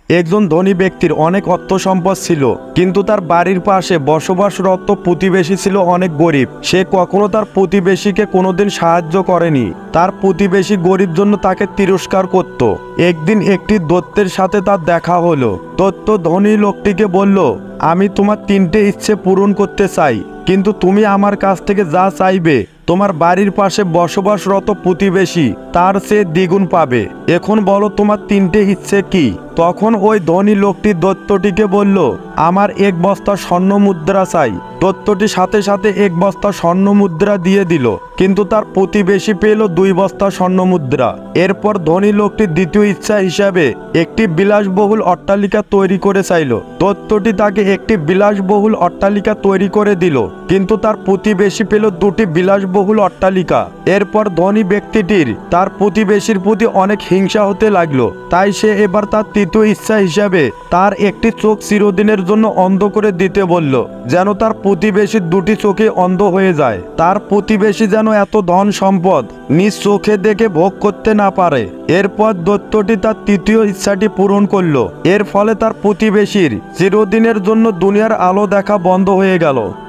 একজন ধনী ব্যক্তির অনেক অর্থ সম্পদ ছিল, কিন্তু তার বাড়ির পাশে বসবাসরত প্রতিবেশী ছিল অনেক গরিব। সে কখনো তার প্রতিবেশীকে কোনোদিন সাহায্য করেনি। তার প্রতিবেশী গরিব জন্য তাকে তিরস্কার করত। একদিন একটি দৈত্যের সাথে তার দেখা হলো। দৈত্য ধনী লোকটিকে বলল, আমি তোমার 3টে ইচ্ছে পূরণ করতে চাই, কিন্তু তুমি আমার কাছ থেকে যা চাইবে তোমার বাড়ির পাশে বসবাসরত প্রতিবেশী তার চেয়ে দ্বিগুণ পাবে। এখন বলো তোমার 3টে ইচ্ছে কি? তখন ওই ধনী লোকটি দৈত্যটিকে বলল, আমার 1 বস্তা স্বর্ণ মুদ্রা চাই। দৈত্যটি সাথে সাথে 1 বস্তা স্বর্ণ মুদ্রা দিয়ে দিল, কিন্তু তার প্রতিবেশী পেল 2 বস্তা স্বর্ণ মুদ্রা। এরপর ধনী লোকটি দ্বিতীয় ইচ্ছা হিসাবে একটি বিলাসবহুল অট্টালিকা তৈরি করে চাইল। দৈত্যটি তাকে একটি বিলাসবহুল অট্টালিকা তৈরি করে দিল, কিন্তু তার প্রতিবেশী পেল 2টি বিলাসবহুল অট্টালিকা। এরপর ধনী ব্যক্তিটির তার প্রতিবেশীর প্রতি অনেক হিংসা হতে লাগলো। তাই সে এবার তার তৃতীয় ইচ্ছা হিসাবে তার একটি চোখ চিরদিনের জন্য অন্ধ করে দিতে বলল, যেন তার প্রতিবেশীর 2টি চোখে অন্ধ হয়ে যায়। তার প্রতিবেশী যেন এত ধন সম্পদ নিজ চোখে দেখে ভোগ করতে না পারে। এরপর দৈত্যটি তার তৃতীয় ইচ্ছাটি পূরণ করলো। এর ফলে তার প্রতিবেশীর চিরদিনের জন্য দুনিয়ার আলো দেখা বন্ধ হয়ে গেল।